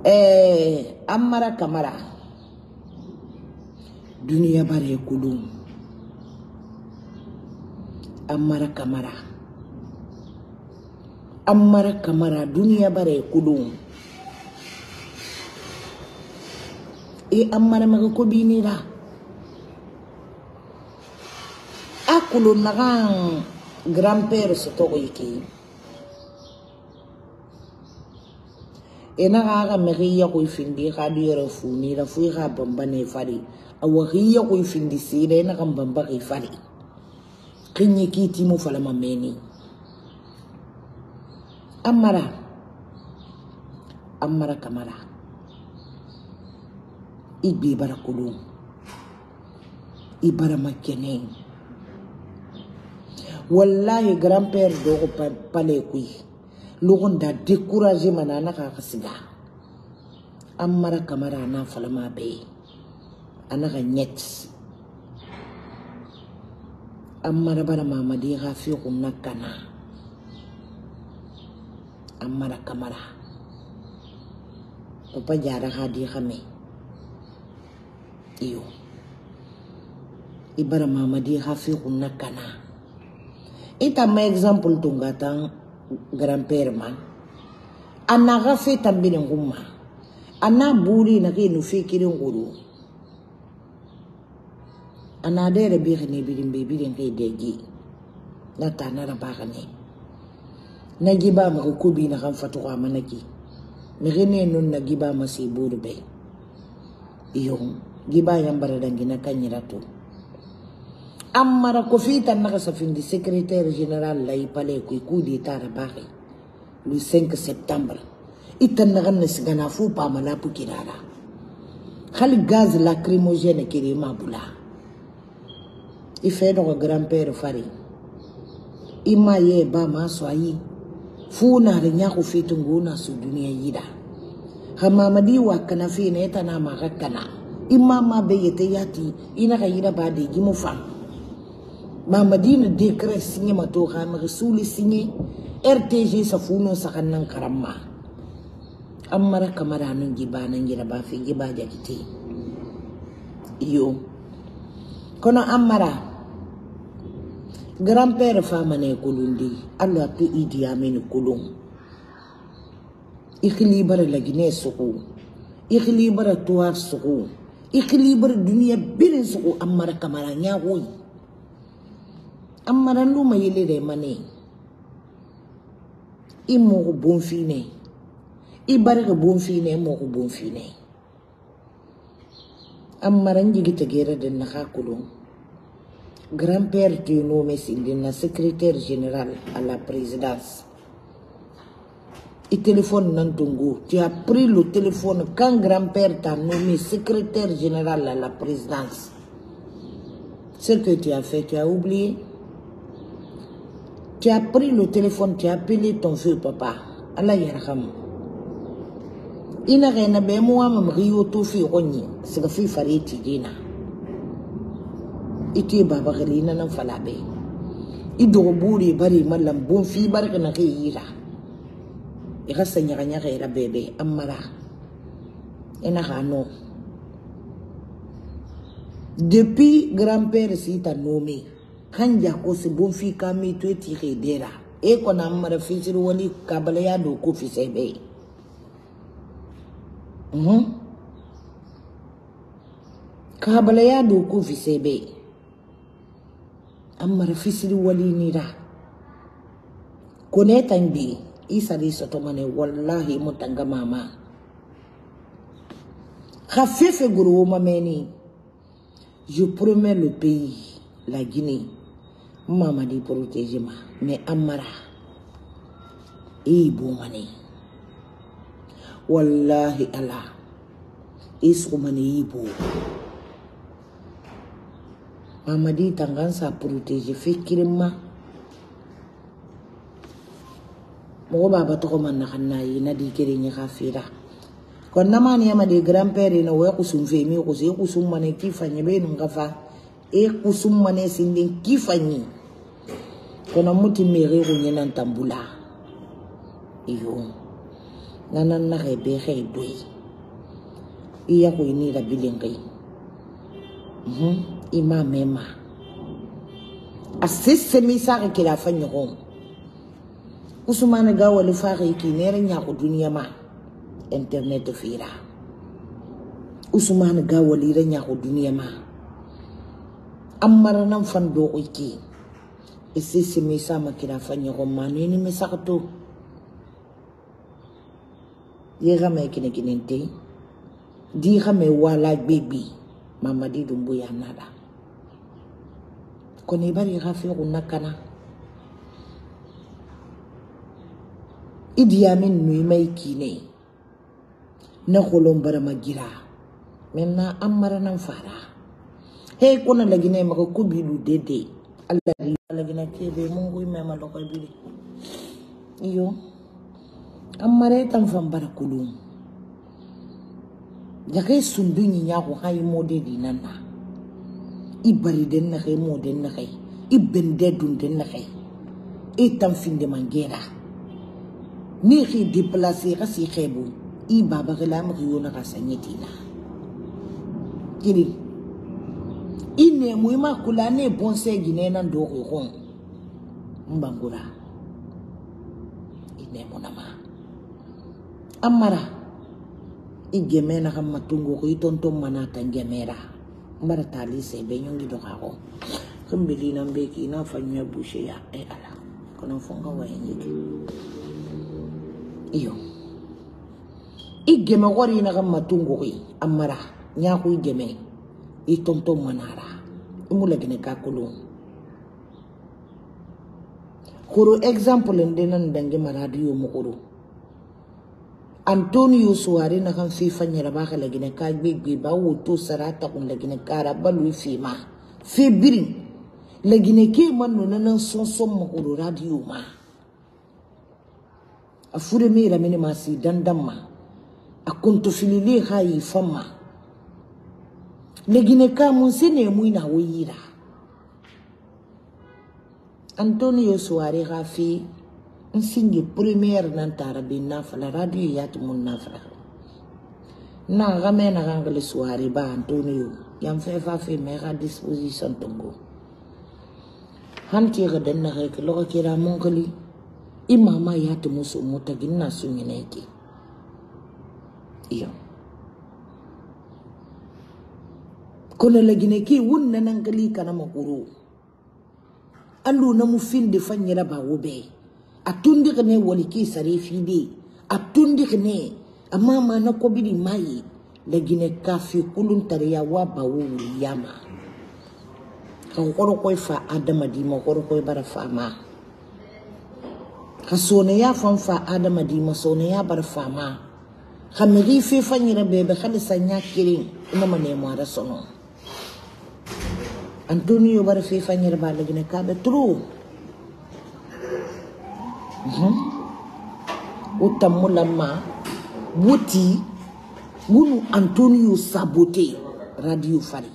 Amara Kamara dunia bare kudum Amara Kamara dunia bare kudum Amara maga ko binira akulo nagang grand-père soto iki naga meriya ko ifindi khadi refuni la fui ga bambane fari awariya ko ifindi sire na kambamba ki fari kinyi kiti mu fala mameni Amara Kamara ibi barakulu ibara makene wallahi grand-père do pale kui logon da décourager manana ka kasiga Amara Kamara na falama be anaka nyet Amara bara mamadi gafi ko nakana Amara Kamara papa jara hadi khame iyo ibara mamadi gafi ko nakana ita ma example tungata grand-père man anaga fe tambile nguma ana buri na ke no fikiri nguru ana dere bi khini birin ke deji na tanara bagane na giba ma ko bi na kan fatu ko manaki me gene non na giba ma si buru be iyo giba yambara dangina kanyiratu Amara ko fita naka sa fin di secrétaire général la ipale ko kudi tara bari le 5 septembre itan na kan sigana fu pa malapu kirara khali gaz lacrymogène kiri mabula ife do grand-père fari ima ye ba ma soyi fu na rinya ko fitu nguna su dunia yida hamamadi wa kana fi ne tana ma kana imama be yete yati ina ka yida ba de gimu fa Mamadine décret signé mato kham rasuli signé RTG sa funo sa kanang karamma Amara Kamara nung giba nang gira ba fi giba jakiti iyo kono Amara grand-père famane kulundi Allah tu Idi Amin kulung ikhlibar la Guinée suku ikhlibar tuar suku ikhlibar dunia birin suku Amara Kamara nyawoy Amara luma yele de mane imo ko bonfine ibare ko bonfine mo ko bonfine Amara njigi tegere de nakakulu grand-père tu nommé Sindina secrétaire général à la présidence et téléphone nantungu tu as pris le téléphone quand grand-père t'a nommé secrétaire général à la présidence ce que tu as fait tu as oublié. Tu as pris le téléphone, tu as appelé ton vieux papa. Allah yarham. Ina rena be moi mam rio to fi ronni. C'est que fi fariti dina. Iti baba gelina nan falabe. Ido buri bari malam bon fi barka na khira. Ira sanya ganya khira bebe Amara. Ina hano. Depuis grand-père si t'a nommé Hanja ko se bon fi kami to tire dera e ko na Amara fisir wali kabala ya do ko fi sebe kabala ya do ko fi sebe Amara fisir wali nira ko ne tambi isa ri soto mane wallahi mutanga mama khafefe guru mameni je promets le pays la Guinée Maman dit protéger moi, mais Amara, bon mané. Wallahi Allah, est-ce mané bon. Maman dit tangan sa protéger, fait qu'il m'a. Mon baba to man na khanayi na di kiri ni khafira. Kon nama ni ama de grand-père na wa kusum fe mi ko se kusum mané ki fanye be ngafa. E kusum mané sindin ki fanye. Kono muti mere ko nyenan tambula iyo nanan na rebe re doi iya ko ini la bilingai ima mema asisse mi sa ke la fanyo ko usumana ga wali faari ki nere nya ko duniya ma internet fira usumana ga wali ra nya ko duniya ma amara nan fan do ko ki asisse mi sa ma ke la fanyo ko manini mi sa to yega me kine kinente di xame wala baby mama di dumbu ya nada koni bari xafi ko nakana idi amin nuy may kine na xolom bara magira menna amara nan fara he kona lagine mako kubilu dede alla di lagina kebe mungu mema lokol bili iyo amare tan fam bara kulum jake sundunyi nya ko hay mode di nanna ibari den na kay mode na kay ibende dun den na kay e tan finde mangera ni xi déplacer ka si xebu i baba gela ma yo na ka sanyetina kiri ine muy ma kula ne bonse gine nan do ko kon mbangura ine monama amara igemena kama tungo ko itonto manata ngemera mbara tali se be nyongi do kako kumbili na mbeki na fanya bushe ya ala kono fonga wa yiki iyo igeme wari na kama tungo ko amara nya ko igeme itonto manara imula gene kakulu kuro example ndenan dange maradiyo mukuru Antonio Suare na kan FIFA nyara baka lagi na kagbe ba wuto sarata kun lagi na kara balu fima febrin lagi na ke manu na nan sonson makuru radio ma afure mira mini masi dandamma akunto filile hayi fama lagi na ka mun sene mu ina wayira Antonio Suare gafi nsingi première nantara binna fala radio yat mun nafra na game na gangle soirée ba Antonio yam fe fa fe me à disposition tongo hanti ga den na rek lo kira mongoli imama yat musu mutagin na sumineki iyo kono lagine ki wunna nangali kana makuru andu na mu finde fanyira ba wobe atundi kene wali ki sarifi di atundi kene amama na ko bidi mai lagine kafi kulun tariya wa ba wuli yama kan koro koy fa adama di mo koro koy bara fama kasone ya fam fa adama di mo sone ya bara fama khamiri fi fanyira bebe khalisa nya kirin ina mane mo ara sono Antonio bara fi fanyira ba lagine ka be true utamulama wuti wunu Antonio sabote radio fari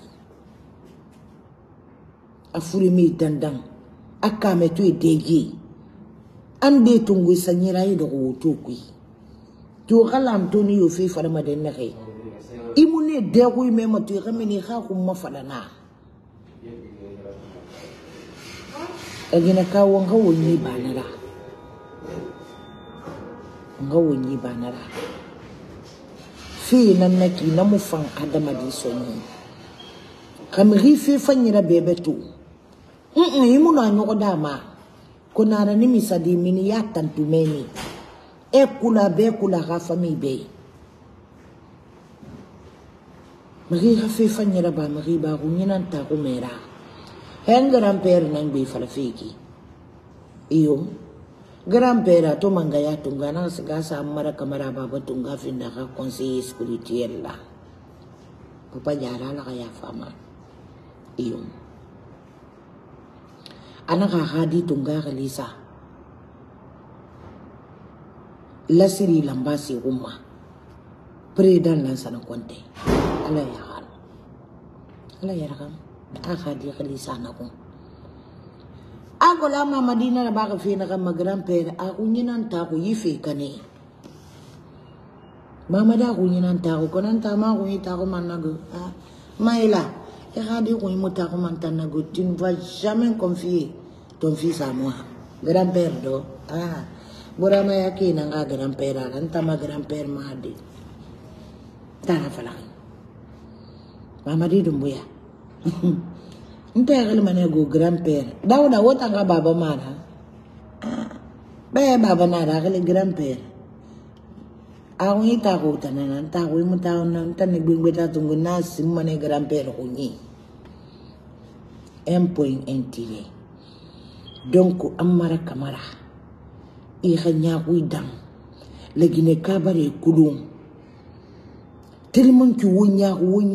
afuri mi dandang akame to edegi ande tungu sanyira ido wutokui to kala Antonio fi fara maden na kai imune degu me matu kamini kha kuma falana agina ka wanga woni banara ngawonyi banara fi nan naki na mufan adama di sonyi kamri fi fanyira bebetu imuna nyoko dama konara ni misadi mini ya tantumeni e kula be kula ga fami be mari ga fi fanyira ba mari ba kunyinan ta ko mera hengaram per nan be falafiki iyo Grand-père to mangaya tunga na sigasa amara kamara baba tunga finda ka conseiller spirituel la papa jara la kaya fama iyo anaka hadi tunga kalisa la siri lambasi umma predan lan sana konte ala ya rakam hadi kalisa na ko ako lama madina na baka fina ka mag-grand-père ako nyinan ta ko yife kani Mama da ko nyina ntako konan ta ma ko ita ko manago. Ah, Maïla, et regardez qu'on est motard mantanago, tu ne vas jamais confier ton fils à moi. Grand-père do. Ah, Borama yaki nanga grand-père, antama grand-père madi. Tara fala. Mama di dumbuya. Nte manego grand-père. Dawda wotanga baba mara. Be baba nara le grand-père. Awi ta ko tanan ta ko mo ta on tan ne gbingbe ta tungu na simane grand-père ko ni. Un point intérêt. Donc amara kamara. I khanya ko idam. Le gine kabare kulum. Tellement que wonya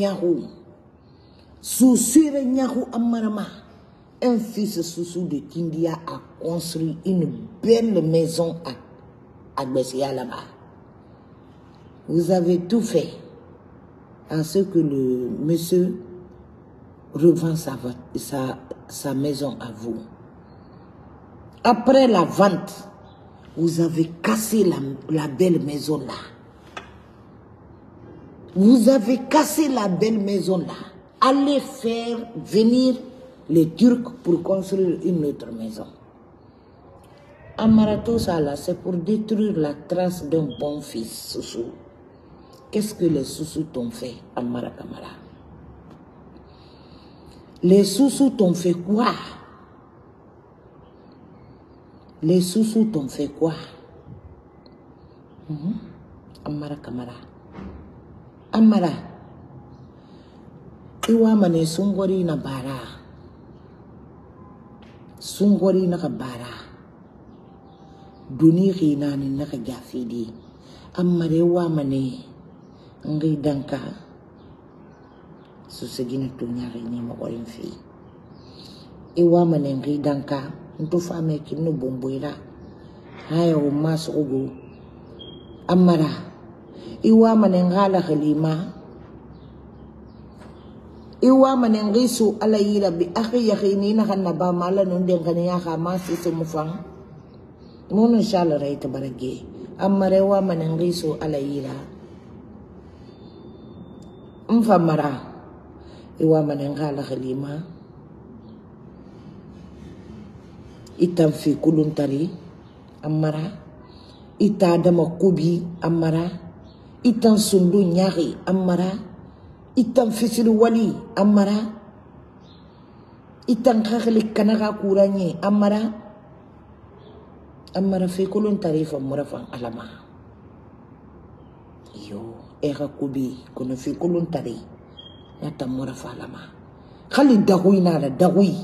Soussure nyahu amarama. Un fils Soussou de Kindia a construit une belle maison à Bessia là-bas. Vous avez tout fait à ce que le monsieur revend sa maison à vous. Après la vente, vous avez cassé la belle maison là. Vous avez cassé la belle maison là. Allez faire venir les Turcs pour construire une autre maison. Amarato Sala, c'est pour détruire la trace d'un bon fils, Soussou. Qu'est-ce que les Soussous t'ont fait, Amara Kamara? Les Soussous t'ont fait quoi? Les Soussous t'ont fait quoi? Amara Kamara. Amara. Iwa mane sungori na bara. Sungori na kabara. Duni khina ni na kajafidi. Amare wa mane ngai danka. Susegina tunya ni mo korin fi. Iwa mane ngai danka. Nto fame kinu bomboira. Haya umas ugu. Amara. Iwa mane ngala khalima. Iwa manengisu alayira bi akhi yakhini na kanaba mala nunden kaniya khama sisu mufang mono shala raita barage amarewa manengisu alayira mfamara iwa manengala khalima itam fi kuluntari amara ita dama kubi amara itan sundu nyari amara itan fisir wali amara itan khaklik kanaka kuranye amara fi kulun tarifa murafan alama yo ega kubi kono fi kulun tari nata murafa alama khali dagui nada dagui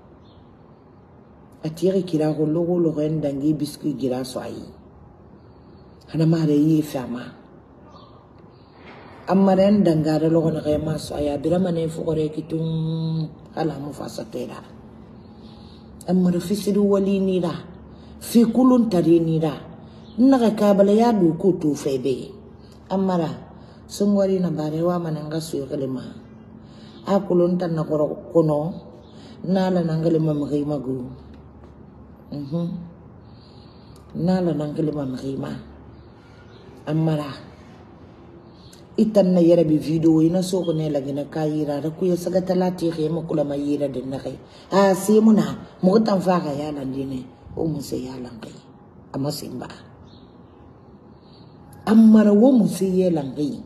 atiri kira ko logo loren dangi biscuit gira soai hana mare yi fama Amaren dangara logo na kaya maso aya biramane fukore kitung ala mo fasatera. Amara fisiru wali nira, fikulun tari nira, nakakabala ya duku tu febe. Amara sungwari na barewa mananga suyo kalima. Akulun tan na kono, nala nangalima makimagu. Nala nangalima makima. Amara. Itan na yara bi video ina so ko ne lagi na kayira ra kuya saga talati ke mo kula mayira din na kay si mo na mo tan fa ka ya lan dine o mo se ya lan kay ama simba amara wo mo se ya lan kay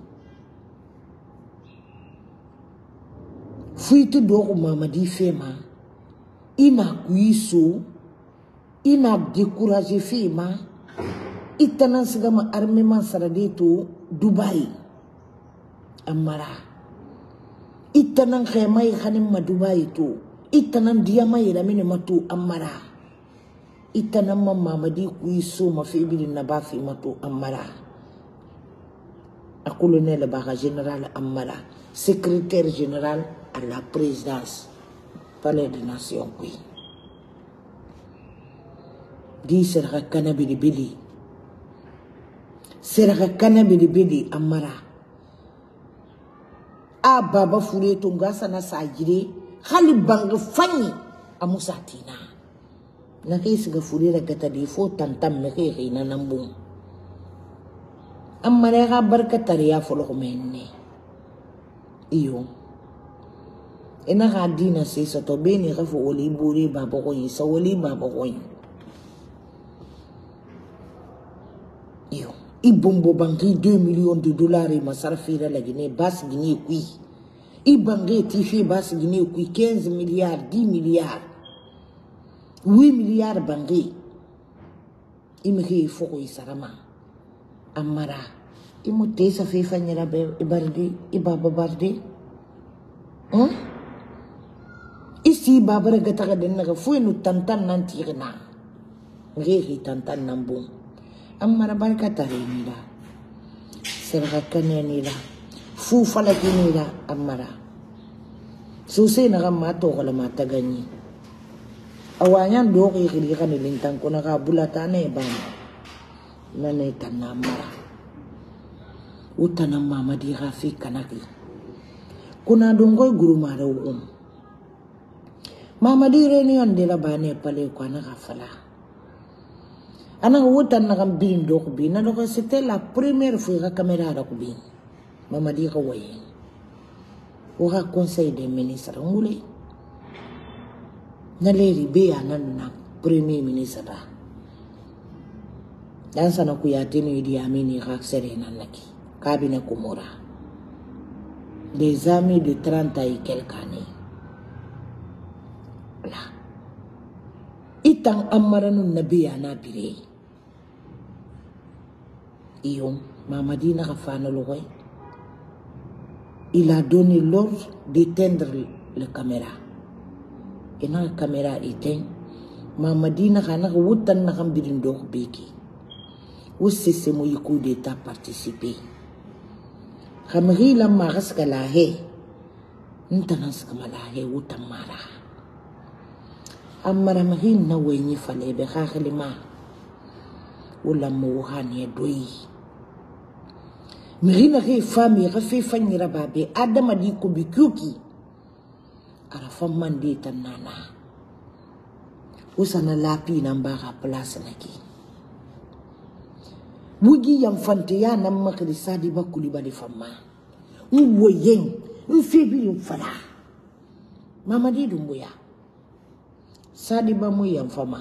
fuitu do ko mama di fema ina kuiso ina décourager fema itanan siga ma armement saradito Dubai Amara itanan khemai khanim madubai tu itanan dia mai ramine matu amara itanan mama di kuiso mafibil nabafi matu amara akulone le baga général amara secrétaire général à la présidence palais des nations qui di serha kanabi bili serha kanabi bili amara baba fure tunga sana sajire khali bang fanyi amusatina na kay siga fure la gata di fo tantam me kay na nambung amare ga barka tariya folo menne iyo ina ga dina se so to beni ga fo oli buri babo ko yi so oli babo ko yi iyo ibombo banki 2 millions de dollars masarfira la Guinée bas Guinée kui ibangi tifi bas Guinée kui 15 milliards 10 milliards 8 milliards bangi imri fo ko isarama amara imote sa fe fanyera be ibardi ibaba bardi isi babara gata den naga fu nu tantan nan tirna ngeri tantan nan bum amara barka tare ni la serga kaneni la fu fala kini la amara suse na ma to kala mata ganyi awanyan do ki kiri kan lintang ko naka bulatane ba nanay tanamara utanam mama di rafi kanaki kuna dongoy guru mara mama di reunion de la bane pale ko naka fala ana utan nakam bin do ko bin na ko c'était la première fois ka caméra ra ko bin mama di ko waye o ha conseil des ministres ngule na leri be anan na premier ministre dan sana ku ya tinu Idi Amin ka serena naki kabine kumura des amis de 30 et quelques années là itang amaranu nabi ana bire iyo mamadina ka fana loy il a donné l'ordre d'éteindre la caméra et la caméra éteinte mamadina kana wutan na kambirin do beki aussi c'est mon coup d'état participer khamri la maras kala he ntanas kamala he wutan mara amara mahin na wenyi fale be khalima wala mo hani doyi mirina ke fami rafi fanyira babe adama di ko bikuki ara famman di tanana usana lapi namba ka place naki bugi yam fante ya nam makri sadi bakuli bali famma woyen nfebi fala mama di dumbuya sadi ba mu yam fama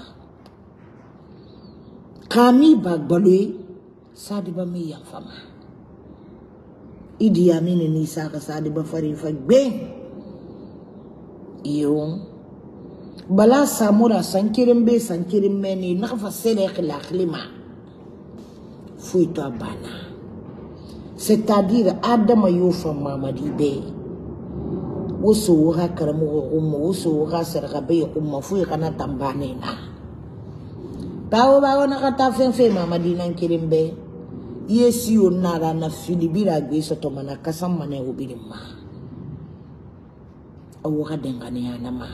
kami bagbalwe sadi ba mi yam fama Idi Amin ni saka sadi ba fari fagbe iyo bala samura sankirin be sankirin meni nafa sele khilima fuito abana c'est-à-dire adama yofa mamadi be woso ha karamu ummu woso ha sarga be umma fu kana tambane na tawo bawo na kata fe mamadi nan kirin be yesi onara na filibira gbe soto mana kasam mane obirima awoga dengane anama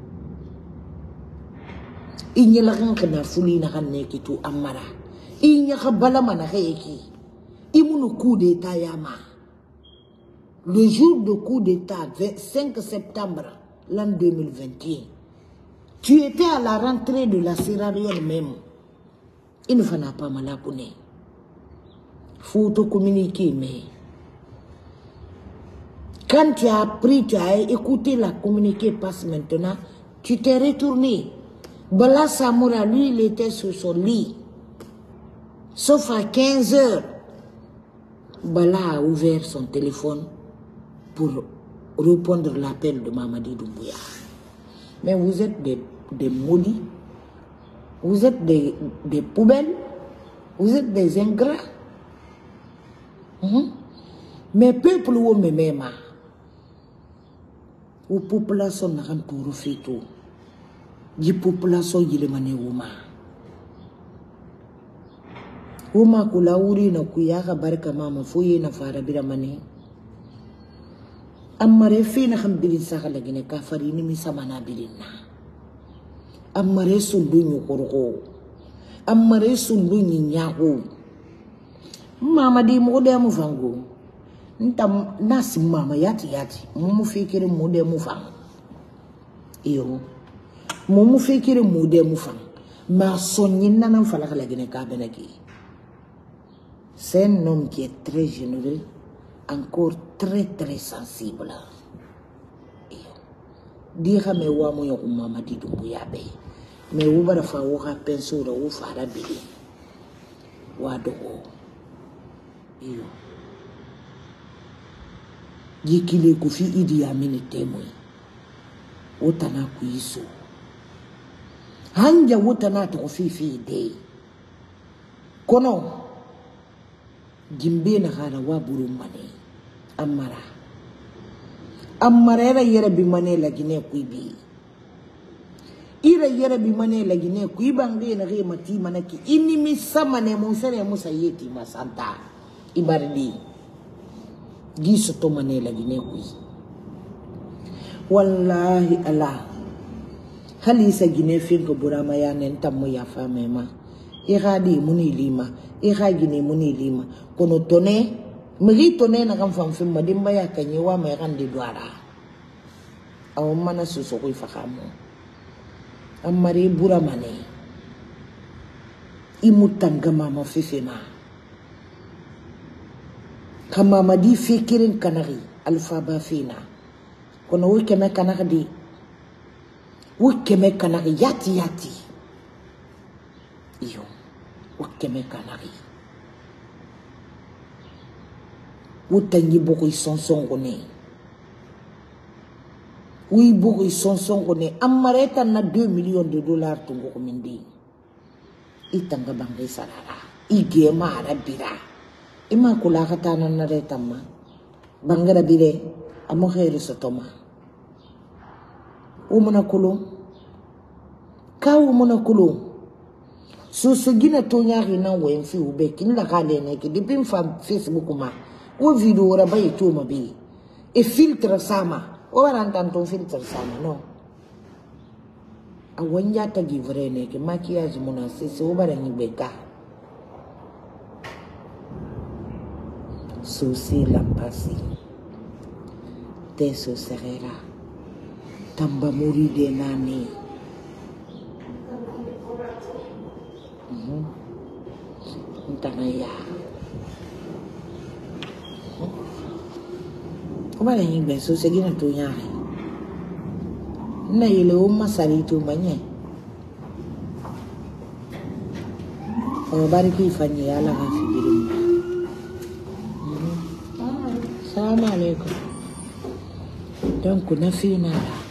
inyela kana fuli na kanne kitu amara inya khabala mana kheki imunu coup d'état yama le jour de coup d'état 5 septembre l'an 2021 tu étais à la rentrée de la Sierra Leone même il ne fana pas malapune faut te communiquer mais quand tu as appris, tu as écouté la communiqué passe maintenant, tu t'es retourné. Bala Samoura, lui, il était sur son lit. Sauf à 15 heures, Bala a ouvert son téléphone pour répondre à l'appel de Mamadi Doumbouya. Mais vous êtes des maudits, vous êtes des poubelles, vous êtes des ingrats. Mais peuple ou même ou population n'a pas pour faire tout. Die population yile mane uma kula uri na kuyaka barka mama fuye na fara bira mane amare fe na khambirin sakala gine kafari ni mi samana birinna amare sundunyu korko amare sundunyu nyako mama di mode mu fango ntam nasi mama yati mumu fikiri mode mu fang iyo mumu fikiri mode mu fang ma sonyin nan falaka la gine ka benaki C'est un homme qui est très généreux, encore très très sensible. Dire me wa mo yo mama di dumbu ya be me wo bara fa wo ka penso ro wo fa ra bili wa do iyo yikile ku fi Idi Amin temoi wotana ku iso hanja wotana to fi de kono jimbe na hara wa buru mane amara era yere bi mane la gine kuibi ira yere bi mane la gine kuiba ngi na re mati manaki inni mi samane mo sere mo sayeti masanta ibardi giso to mane la gine kui wallahi ala halisa gine finko burama ya nen tammo ya famema iradi muni lima iragine muni lima kono tone miri tone na kan famfim madimba ya kanyewa mai randi duara aw mana suso ko ifakamo amari bura mane imutanga mama fifema kama madi fikirin kanari alfa ba fina kono wikeme kanari yati iyo wikeme kanari wutangi boko isonson kone wi boko isonson kone amareta na $2 million tungo komindi itanga bangai sarara ige mara bira ima kula katana na reta ma bangara bire amo khairu sotoma umuna kulu susugina tonyari na wenfi ube kinla kale ne ki dipim fa Facebook ma o video ora bay to mabi e filtre sama o rantanto filtre sama no a wanya ta givre ne ke maquillage mona se o barani beka susi la pasi teso serera tamba muri de nani ya Kuma na yin so se gina to nya na ile o masari to manye o bari ki fanyi ala ha figiri assalamu alaikum donc na fina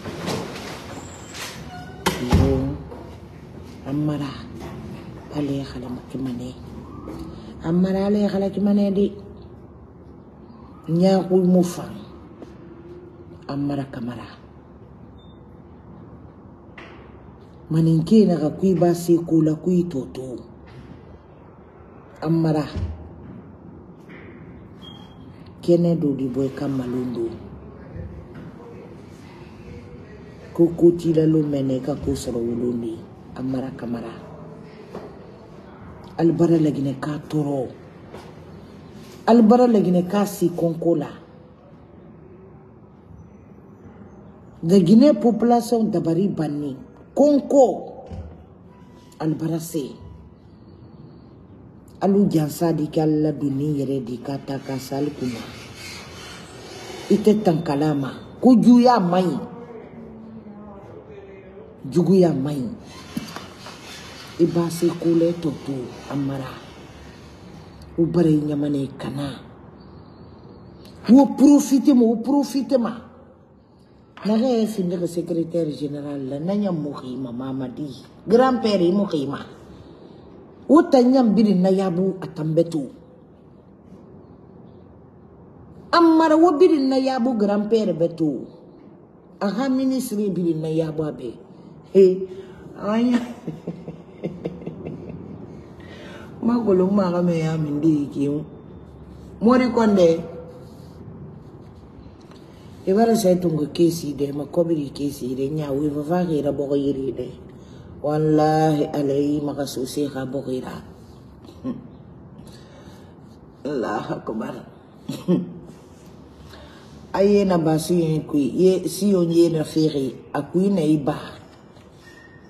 yo amara ale khala makimane amara ale khala kimane di nyakul mufa amara kamara maninke na kui basi kula kui toto amara kene do di boy kamalundu kukuti la lumene ka kusoro wulundi amara kamara albara lagine ka toro albara lagine ka si konkola the Guinea population dabari bani konko albara se alu jansa di kala duni yere di kata kasal kuma ite tankalama kujuya mai ibase kule toto amara ubare nyamane kana wo profite ma naga finde le secrétaire général la nanya muhima mamadi grand-père muhima utanyam biri na yabu atambetu amara wo biri na yabu grand-père betu aha ministre biri na yabu abe anya magolo maga me ya mindi kiyo mori konde ibara sai tunga kesi de makobiri kesi de nya wi va gira boyiri de wallahi alai makasusi ha bogira Allah akbar ayena basu yen kui ye si on ye na feri akui na iba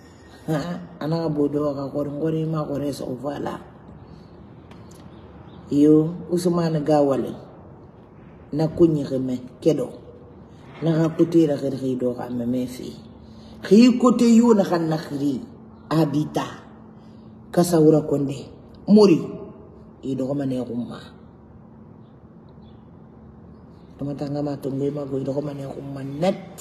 ana bodo ka ngori ma gore so vala Yo Usman Gawale na kunyireme kedo na rakutira khiri do kame mefi khi kote yo na kan nakhri habita kasawura konde muri ido ko mane umma tamatanga matungoy mago ido ko mane umma net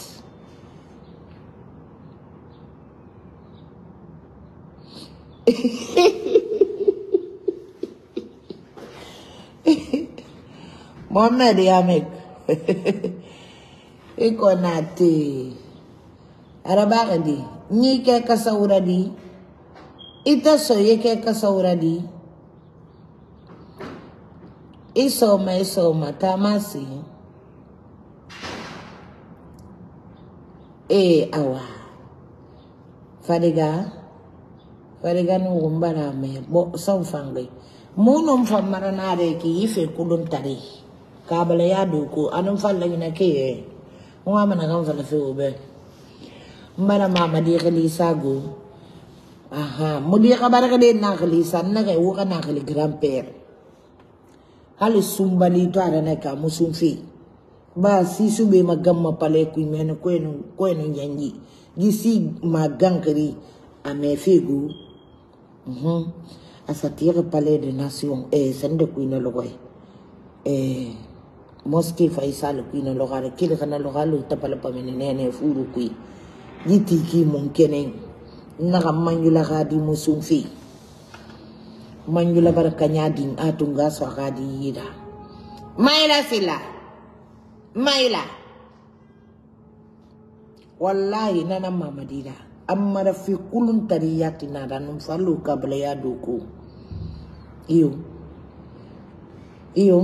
Mohamed Yamek iko nati arabaka di ni ke kasawura di ita so ye ke kasawura di iso ma tamasi awa fadiga no gumbara me bo saw fangai monom famara nare ki ife kulun tari kabala ya duku anum falla ina ke wa mana kan falla fe obe mbara mama di khalisa go aha mudi khabara ka de na khalisa na kai wo kana khali grand père hal sumbali to ara na ka musumfi ba si sube magamma pale ku mena ko eno nyanyi gisi magankari ame fegu asatire palais de nation sende ku ina logoy mosquée Faisal ku ina logare kile kana logalo tapala pamene nene furu ku yiti ki mon kenen na manjula gadi musumfi manjula barakanya din atunga so gadi yida maila sila maila wallahi nana mamadira amma rafi kulun tariyati na ranum fallu kabla ya duku iyo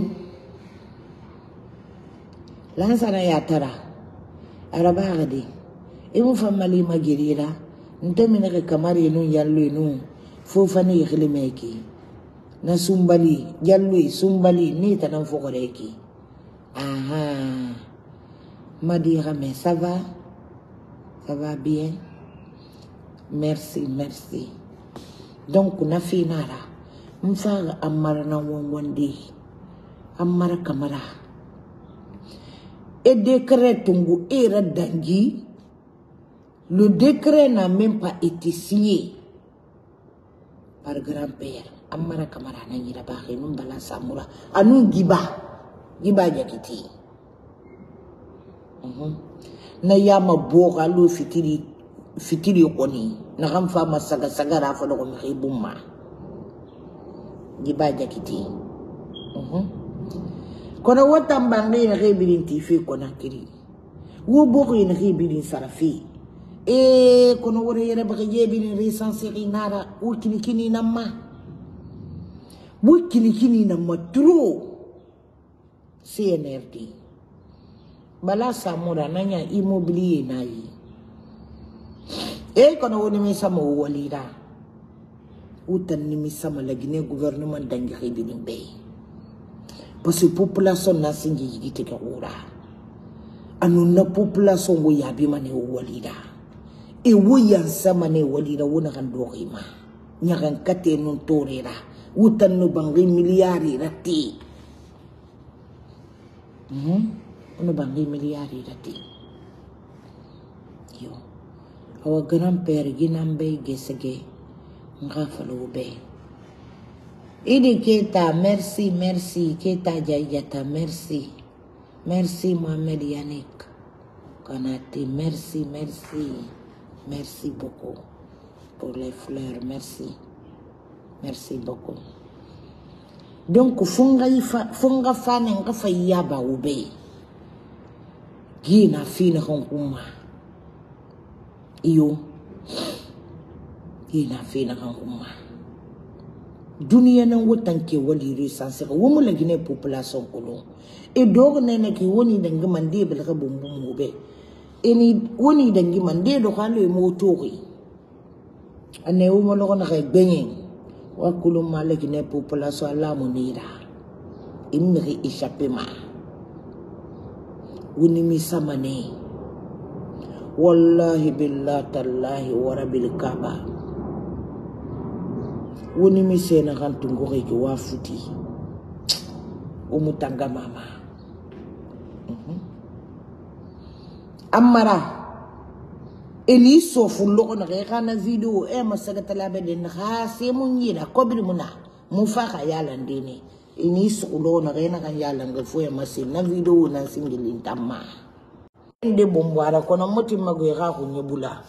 lansana ya tara araba gadi imu famali magirira ntemina ke kamari nu yallu nu fofani khlimeki na sumbali yallu sumbali ni tanan fokoreki aha madira mais ça va bien merci donc na finara mfa amara na wonde amara kamara et décret tungu era dangi le décret n'a même pas été signé par grand-père amara kamara na yira ba khinu bala samura anu giba jakiti na yama boga lo fitiri koni na kam fa masaga sagara fa ko mi bumma giba jakiti kono wata mbangi na birin tifi kona kiri wo boko ina birin sarafi kono wore yere baka birin recense nara kini namma tro CNRD bala samura nanya immobilier nayi kono woni mi sama walida utan ni mi sama lagine gouvernement dangi birin bay parce que population na singi yigite ka ora anu na population wo yabi mane walida wo yansama ne walida wona kan doxima nyakan kate nun torera utan no bangi miliyari rati no bangi miliyari rati yo awa grand-père ginambe gesege ngafalo be Idi Keta, merci, Keta Jayata, merci Mohamed Yannick, Konate, merci beaucoup pour les fleurs, merci beaucoup. Donc, funga fane nga fayaba ube, gina fina konguma, gina fina konguma. Dunia na wotan ke wali resanse womo la gine population kolo dog nene ki woni dangi mande bel ka bumbum gobe eni woni dangi mande do khalo mo tori ane womo lo na kay benyen wa kulu mala gine population la mo nira imri échappement woni mi samane wallahi billahi tallahi wa rabbil kaaba woni mi sena kan tungo ke wa futi umutanga mama amara eli sofullo na kana video masaga talabe den khase munyina kobri muna mufaka yala ndini ini sulo na kana kan yala ngafo masin na video na singilin tamma inde bombara kono moti magwe ga kunyebula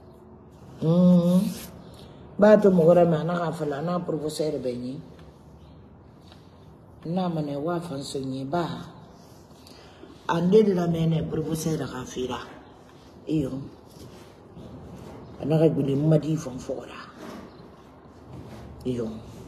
bato mogora mana ga fala na professeur benyi na mane wa fansonye ba ande la mene professeur ga fira iyo anaka guli madi fonfora iyo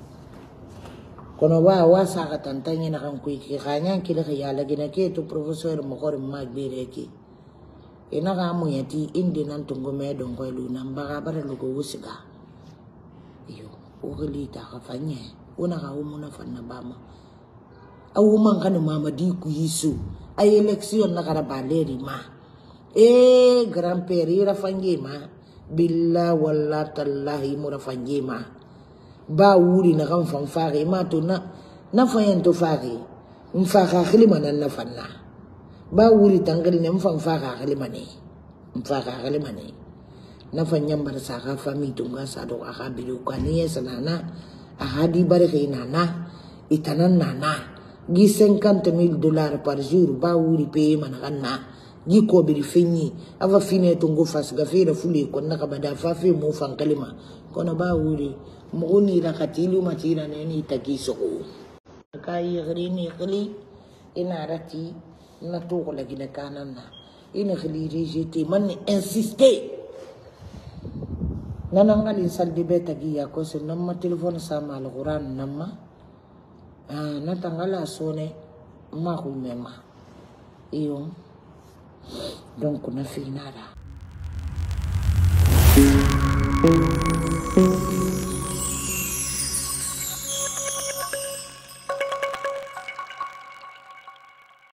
kono wa sa ka tantanya na kan kuiki kanya kila kayala gina ke to professeur mo ko magbere ki ina ga mo yati indi nan tungo me don ko lu nan baga bara lugo wusiga iyo o gali ta ka fanye una ga umuna fanna bama awu man kan mama di ku yisu ay election na kara baleri ma grand père ira fange ma billa walla tallahi murafange ma ba wuri na kan fanfare ma to na fayan to fare mfaka khilima nan na fanna ba wuri tangal ne mfanfaka khilima ne mfaka khilima ne na fanyam bar sa ka fami to ga sa do aka bilu kwani sanana ahadi barke nana itanan nana gi $50,000 par jour ba wuri pe man kanna gi ko bi fini ava fine to ngo fas ga fere fuli ko na ka bada fa fe mo fan kalima kono ba wuri mo ni ra katilu matira ne ni takiso kai grini kli ina rati na to ko lagi na kanan na ina khli rejeté man insister nanangalin saldi beta gi ya ko se namma telephone sama alquran namma natangala sone ma ko mema iyo donc na finara